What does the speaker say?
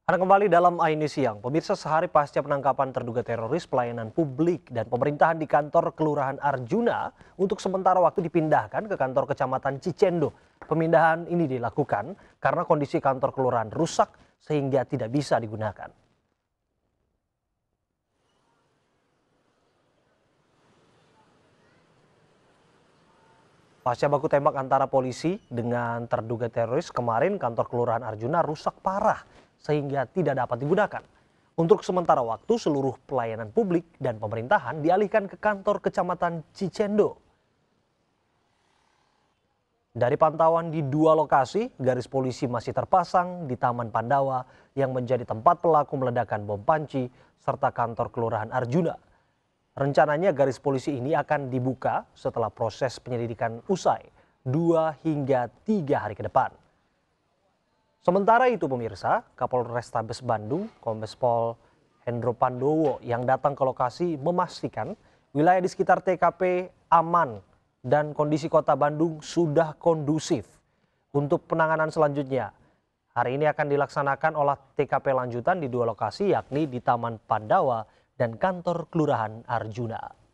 Anda kembali dalam AINI Siang. Pemirsa, sehari pasca penangkapan terduga teroris, pelayanan publik dan pemerintahan di kantor Kelurahan Arjuna untuk sementara waktu dipindahkan ke kantor Kecamatan Cicendo. Pemindahan ini dilakukan karena kondisi kantor kelurahan rusak sehingga tidak bisa digunakan. Pasca baku tembak antara polisi dengan terduga teroris kemarin, kantor Kelurahan Arjuna rusak parah sehingga tidak dapat digunakan. Untuk sementara waktu, seluruh pelayanan publik dan pemerintahan dialihkan ke kantor Kecamatan Cicendo. Dari pantauan di dua lokasi, garis polisi masih terpasang di Taman Pandawa yang menjadi tempat pelaku meledakan bom panci serta kantor Kelurahan Arjuna. Rencananya garis polisi ini akan dibuka setelah proses penyelidikan usai 2 hingga 3 hari ke depan. Sementara itu pemirsa, Kapolrestabes Bandung, Kombes Pol Hendro Pandowo yang datang ke lokasi memastikan wilayah di sekitar TKP aman dan kondisi kota Bandung sudah kondusif. Untuk penanganan selanjutnya, hari ini akan dilaksanakan olah TKP lanjutan di dua lokasi yakni di Taman Pandawa dan kantor Kelurahan Arjuna.